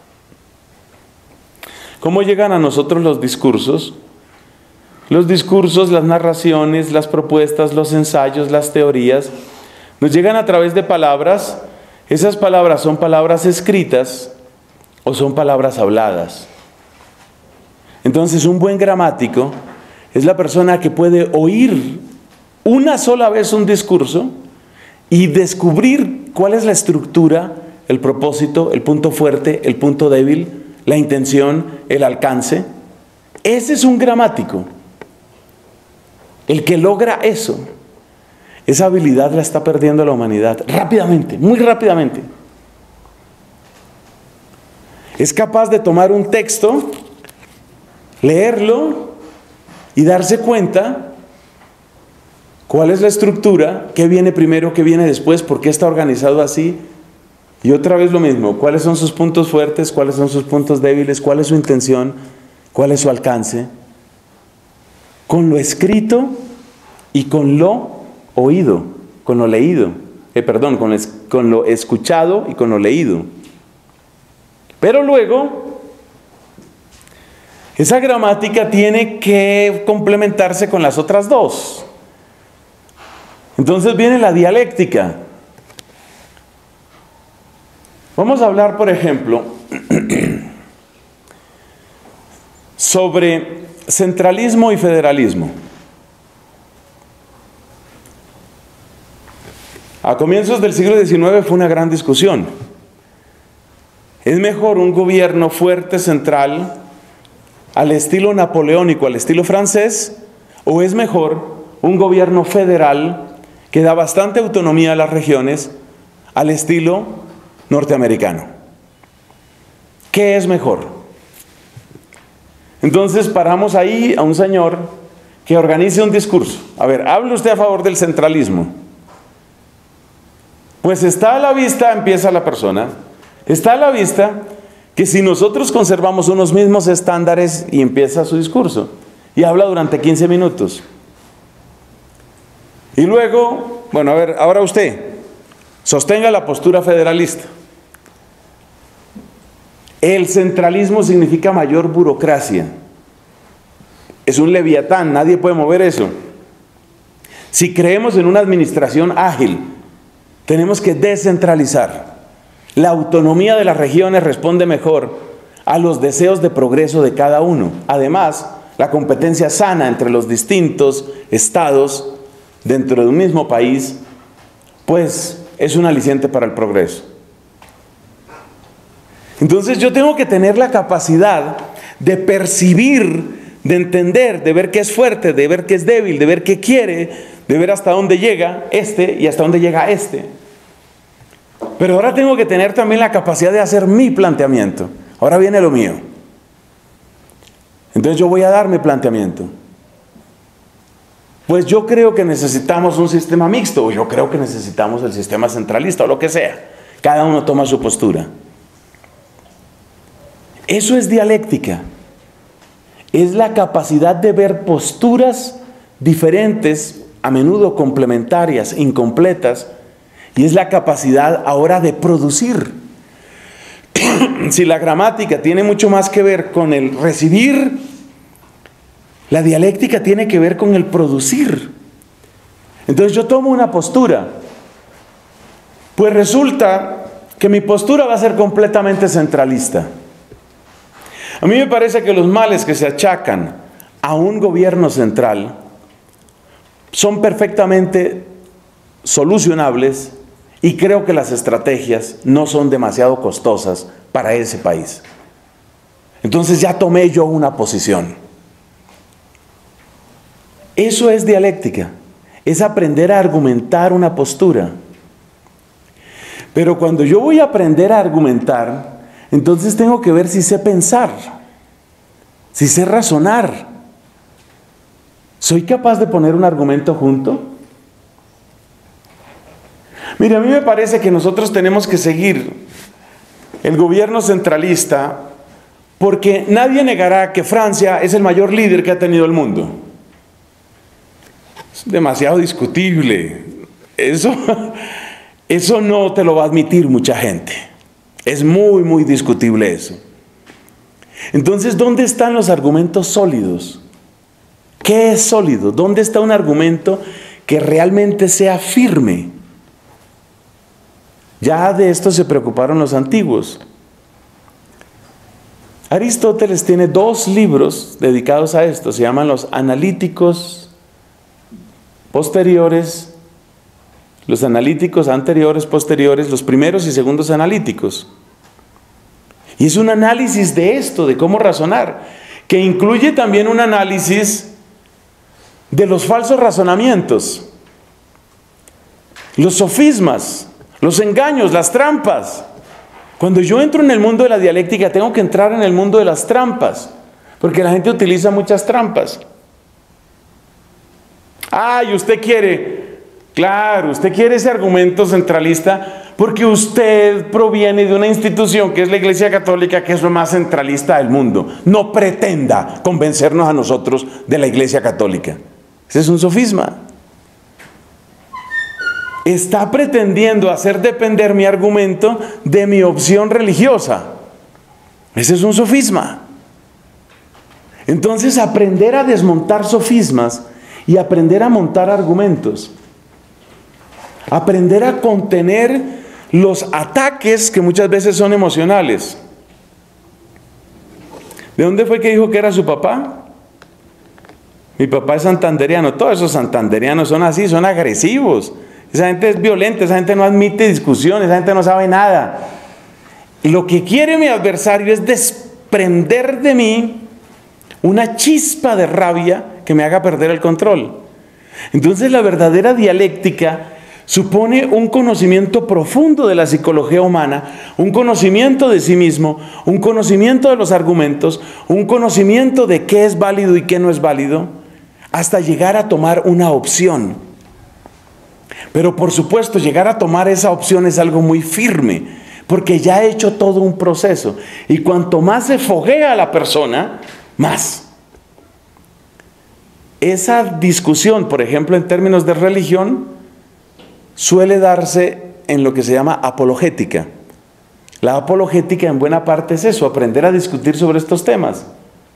¿Cómo llegan a nosotros los discursos? Los discursos, las narraciones, las propuestas, los ensayos, las teorías, nos llegan a través de palabras. Esas palabras son palabras escritas o son palabras habladas. Entonces, un buen gramático es la persona que puede oír una sola vez un discurso y descubrir cuál es la estructura, el propósito, el punto fuerte, el punto débil, la intención, el alcance. Ese es un gramático. El que logra eso, esa habilidad la está perdiendo la humanidad rápidamente, muy rápidamente. Es capaz de tomar un texto, leerlo y darse cuenta cuál es la estructura, qué viene primero, qué viene después, por qué está organizado así. Y otra vez lo mismo, cuáles son sus puntos fuertes, cuáles son sus puntos débiles, cuál es su intención, cuál es su alcance. Con lo escrito y con lo oído, con lo leído, eh, perdón, con, es, con lo escuchado y con lo leído. Pero luego, esa gramática tiene que complementarse con las otras dos. Entonces viene la dialéctica. Vamos a hablar, por ejemplo, sobre centralismo y federalismo. A comienzos del siglo diecinueve fue una gran discusión. ¿Es mejor un gobierno fuerte central al estilo napoleónico, al estilo francés? ¿O es mejor un gobierno federal que da bastante autonomía a las regiones al estilo norteamericano? ¿Qué es mejor? Entonces paramos ahí a un señor que organice un discurso. A ver, hable usted a favor del centralismo. Pues está a la vista, empieza la persona, está a la vista que si nosotros conservamos unos mismos estándares, y empieza su discurso, y habla durante quince minutos. Y luego, bueno, a ver, ahora usted, sostenga la postura federalista. El centralismo significa mayor burocracia. Es un leviatán, nadie puede mover eso. Si creemos en una administración ágil, tenemos que descentralizar. La autonomía de las regiones responde mejor a los deseos de progreso de cada uno. Además, la competencia sana entre los distintos estados dentro de un mismo país, pues es un aliciente para el progreso. Entonces yo tengo que tener la capacidad de percibir, de entender, de ver qué es fuerte, de ver qué es débil, de ver qué quiere, de ver hasta dónde llega este y hasta dónde llega este. Pero ahora tengo que tener también la capacidad de hacer mi planteamiento. Ahora viene lo mío. Entonces yo voy a dar mi planteamiento. Pues yo creo que necesitamos un sistema mixto, o yo creo que necesitamos el sistema centralista, o lo que sea. Cada uno toma su postura. Eso es dialéctica. Es la capacidad de ver posturas diferentes, a menudo complementarias, incompletas, y es la capacidad ahora de producir. Si la gramática tiene mucho más que ver con el recibir, la dialéctica tiene que ver con el producir. Entonces yo tomo una postura, pues resulta que mi postura va a ser completamente centralista. A mí me parece que los males que se achacan a un gobierno central son perfectamente solucionables y creo que las estrategias no son demasiado costosas para ese país. Entonces ya tomé yo una posición. Eso es dialéctica, es aprender a argumentar una postura. Pero cuando yo voy a aprender a argumentar, entonces tengo que ver si sé pensar, si sé razonar. ¿Soy capaz de poner un argumento junto? Mire, a mí me parece que nosotros tenemos que seguir el gobierno centralista porque nadie negará que Francia es el mayor líder que ha tenido el mundo. Es demasiado discutible. Eso, eso no te lo va a admitir mucha gente. Es muy, muy discutible eso. Entonces, ¿dónde están los argumentos sólidos? ¿Qué es sólido? ¿Dónde está un argumento que realmente sea firme? Ya de esto se preocuparon los antiguos. Aristóteles tiene dos libros dedicados a esto. Se llaman los Analíticos Posteriores los analíticos anteriores, posteriores, los primeros y segundos analíticos. Y es un análisis de esto, de cómo razonar, que incluye también un análisis de los falsos razonamientos, los sofismas, los engaños, las trampas. Cuando yo entro en el mundo de la dialéctica, tengo que entrar en el mundo de las trampas, porque la gente utiliza muchas trampas. Ah, y usted quiere, claro, usted quiere ese argumento centralista porque usted proviene de una institución que es la Iglesia Católica, que es lo más centralista del mundo. No pretenda convencernos a nosotros de la Iglesia Católica. Ese es un sofisma. Está pretendiendo hacer depender mi argumento de mi opción religiosa. Ese es un sofisma. Entonces, aprender a desmontar sofismas y aprender a montar argumentos. Aprender a contener los ataques que muchas veces son emocionales. ¿De dónde fue que dijo que era su papá? Mi papá es santandereano. Todos esos santanderianos son así, son agresivos. Esa gente es violenta, esa gente no admite discusiones, esa gente no sabe nada. Lo que quiere mi adversario es desprender de mí una chispa de rabia que me haga perder el control. Entonces la verdadera dialéctica supone un conocimiento profundo de la psicología humana, un conocimiento de sí mismo, un conocimiento de los argumentos, un conocimiento de qué es válido y qué no es válido, hasta llegar a tomar una opción. Pero por supuesto, llegar a tomar esa opción es algo muy firme, porque ya ha hecho todo un proceso. Y cuanto más se foguea a la persona, más. Esa discusión, por ejemplo, en términos de religión, suele darse en lo que se llama apologética. La apologética en buena parte es eso, aprender a discutir sobre estos temas.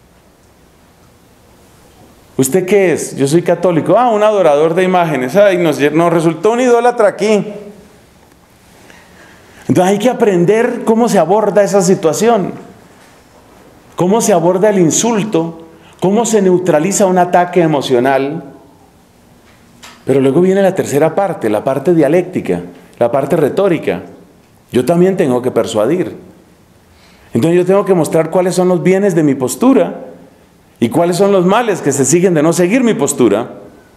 ¿Usted qué es? Yo soy católico. Ah, un adorador de imágenes. Ay, nos, nos resultó un idólatra aquí. Entonces hay que aprender cómo se aborda esa situación, cómo se aborda el insulto, cómo se neutraliza un ataque emocional. Pero luego viene la tercera parte, la parte dialéctica, la parte retórica. Yo también tengo que persuadir. Entonces yo tengo que mostrar cuáles son los bienes de mi postura y cuáles son los males que se siguen de no seguir mi postura.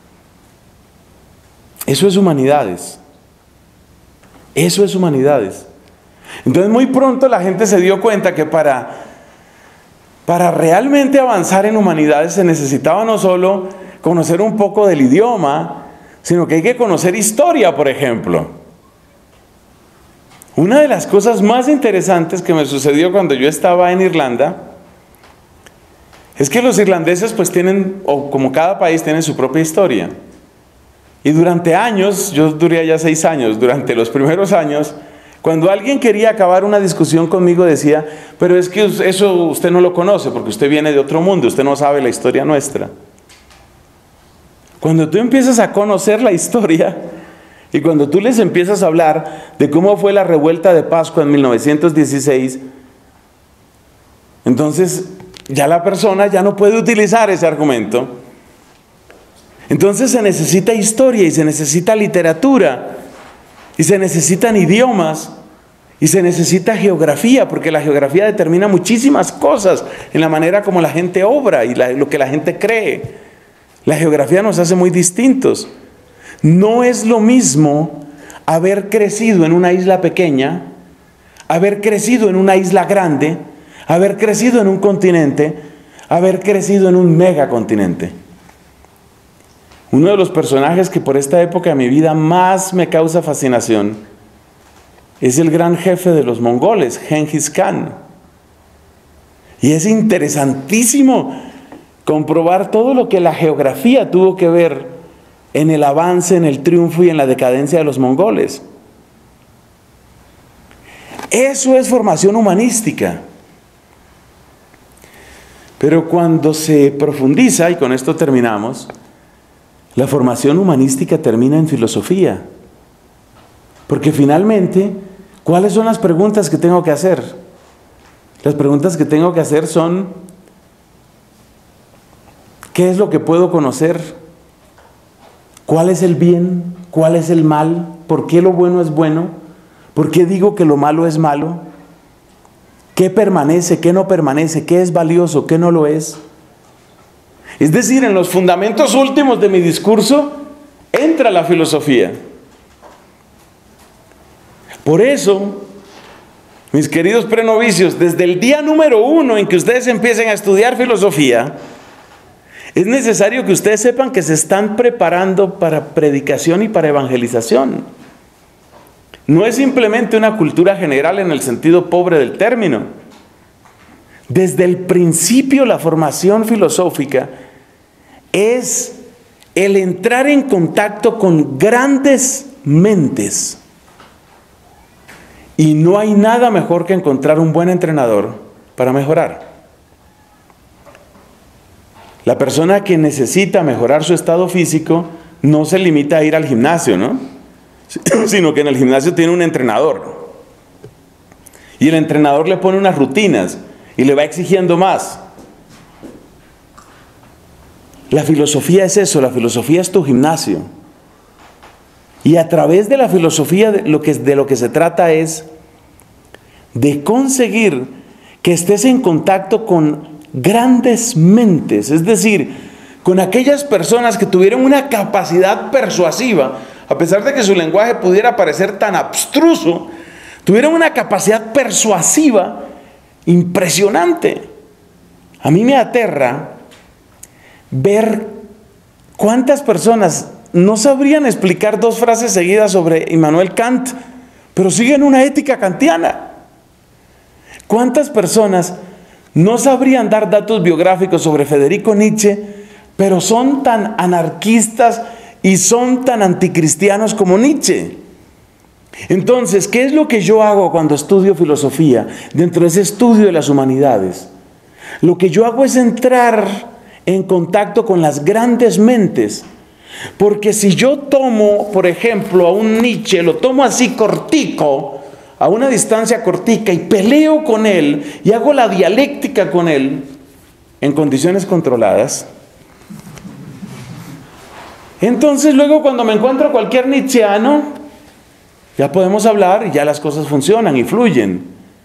Eso es humanidades. Eso es humanidades. Entonces muy pronto la gente se dio cuenta que para, para realmente avanzar en humanidades se necesitaba no solo conocer un poco del idioma, sino que hay que conocer historia, por ejemplo. Una de las cosas más interesantes que me sucedió cuando yo estaba en Irlanda es que los irlandeses pues tienen, o como cada país tiene su propia historia. Y durante años, yo duré allá seis años, durante los primeros años, cuando alguien quería acabar una discusión conmigo decía, pero es que eso usted no lo conoce porque usted viene de otro mundo, usted no sabe la historia nuestra. Cuando tú empiezas a conocer la historia y cuando tú les empiezas a hablar de cómo fue la revuelta de Pascua en mil novecientos dieciséis, entonces ya la persona ya no puede utilizar ese argumento. Entonces se necesita historia y se necesita literatura y se necesitan idiomas y se necesita geografía, porque la geografía determina muchísimas cosas en la manera como la gente obra y la, lo que la gente cree. La geografía nos hace muy distintos. No es lo mismo haber crecido en una isla pequeña, haber crecido en una isla grande, haber crecido en un continente, haber crecido en un megacontinente. Uno de los personajes que por esta época de mi vida más me causa fascinación es el gran jefe de los mongoles, Genghis Khan. Y es interesantísimo comprobar todo lo que la geografía tuvo que ver en el avance, en el triunfo y en la decadencia de los mongoles. Eso es formación humanística. Pero cuando se profundiza, y con esto terminamos, la formación humanística termina en filosofía. Porque finalmente, ¿cuáles son las preguntas que tengo que hacer? Las preguntas que tengo que hacer son: ¿qué es lo que puedo conocer? ¿Cuál es el bien? ¿Cuál es el mal? por qué lo bueno es bueno? ¿Por qué digo que lo malo es malo? ¿Qué permanece, qué no permanece? ¿Qué es valioso, qué no lo es? Es decir, en los fundamentos últimos de mi discurso entra la filosofía. Por eso, mis queridos prenovicios, desde el día número uno en que ustedes empiecen a estudiar filosofía, es necesario que ustedes sepan que se están preparando para predicación y para evangelización. No es simplemente una cultura general en el sentido pobre del término. Desde el principio, la formación filosófica es el entrar en contacto con grandes mentes. Y no hay nada mejor que encontrar un buen entrenador para mejorar. La persona que necesita mejorar su estado físico no se limita a ir al gimnasio, ¿no? Sino que en el gimnasio tiene un entrenador. Y el entrenador le pone unas rutinas y le va exigiendo más. La filosofía es eso, la filosofía es tu gimnasio. Y a través de la filosofía de lo que, de lo que se trata es de conseguir que estés en contacto con grandes mentes, es decir, con aquellas personas que tuvieron una capacidad persuasiva, a pesar de que su lenguaje pudiera parecer tan abstruso, tuvieron una capacidad persuasiva impresionante. A mí me aterra ver cuántas personas no sabrían explicar dos frases seguidas sobre Immanuel Kant, pero siguen una ética kantiana. ¿Cuántas personas no sabrían dar datos biográficos sobre Federico Nietzsche, pero son tan anarquistas y son tan anticristianos como Nietzsche? Entonces, ¿qué es lo que yo hago cuando estudio filosofía dentro de ese estudio de las humanidades? Lo que yo hago es entrar en contacto con las grandes mentes. Porque si yo tomo, por ejemplo, a un Nietzsche, lo tomo así cortico, a una distancia cortica, y peleo con él, y hago la dialéctica con él, en condiciones controladas, entonces luego cuando me encuentro cualquier nietzscheano, ya podemos hablar y ya las cosas funcionan y fluyen.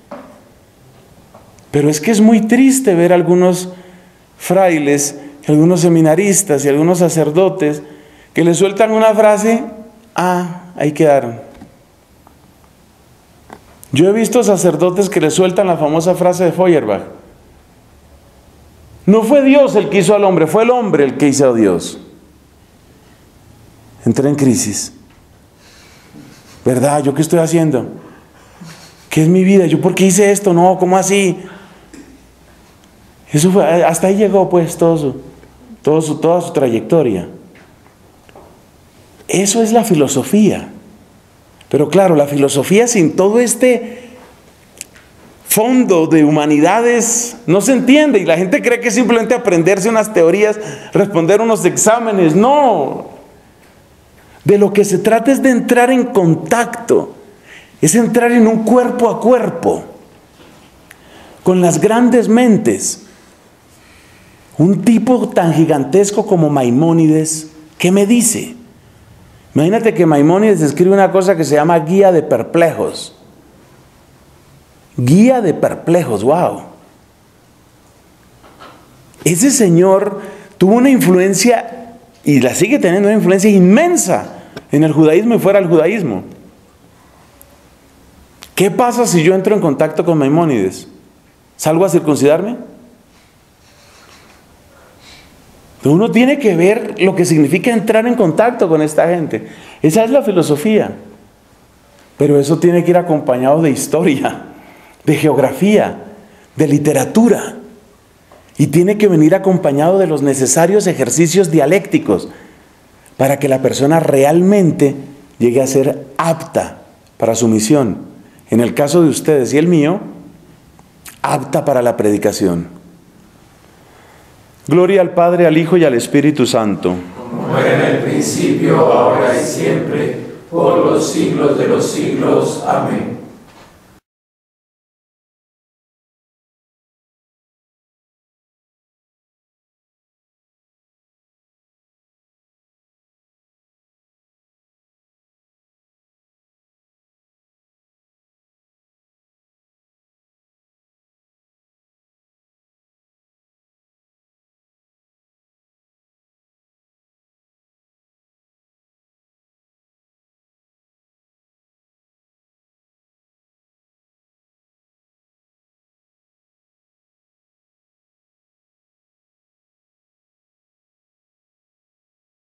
Pero es que es muy triste ver algunos frailes, algunos seminaristas y algunos sacerdotes que le sueltan una frase, ah, ahí quedaron. Yo he visto sacerdotes que le sueltan la famosa frase de Feuerbach. No fue Dios el que hizo al hombre, fue el hombre el que hizo a Dios. Entré en crisis. ¿Verdad? ¿Yo qué estoy haciendo? ¿Qué es mi vida? ¿Yo por qué hice esto? No, ¿cómo así? Eso fue, hasta ahí llegó pues todo su, todo su, toda su trayectoria. Eso es la filosofía. Pero claro, la filosofía sin todo este fondo de humanidades no se entiende. Y la gente cree que es simplemente aprenderse unas teorías, responder unos exámenes. No. De lo que se trata es de entrar en contacto. Es entrar en un cuerpo a cuerpo con las grandes mentes. Un tipo tan gigantesco como Maimónides, ¿qué me dice? Imagínate que Maimónides escribe una cosa que se llama Guía de Perplejos. Guía de Perplejos, wow. Ese señor tuvo una influencia, y la sigue teniendo, una influencia inmensa en el judaísmo y fuera del judaísmo. ¿Qué pasa si yo entro en contacto con Maimónides? ¿Salgo a circuncidarme? Uno tiene que ver lo que significa entrar en contacto con esta gente. Esa es la filosofía. Pero eso tiene que ir acompañado de historia, de geografía, de literatura. Y tiene que venir acompañado de los necesarios ejercicios dialécticos para que la persona realmente llegue a ser apta para su misión. En el caso de ustedes y el mío, apta para la predicación. Gloria al Padre, al Hijo y al Espíritu Santo. Como era en el principio, ahora y siempre, por los siglos de los siglos. Amén.